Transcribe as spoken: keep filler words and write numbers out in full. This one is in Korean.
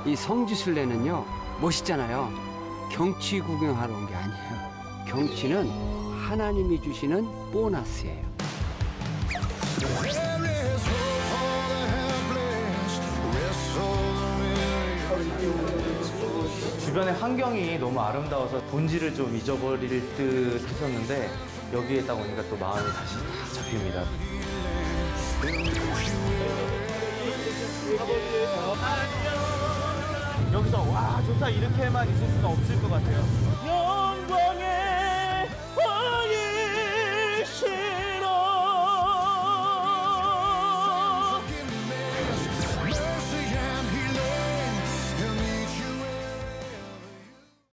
이 성지순례는요 멋있잖아요. 경치 구경하러 온 게 아니에요. 경치는 하나님이 주시는 보너스예요. 주변의 환경이 너무 아름다워서 본질을 좀 잊어버릴 듯 했었는데 여기에 딱 오니까 또 마음이 다시 다 잡힙니다. 여기서 와 좋다 이렇게만 있을 수가 없을 것 같아요.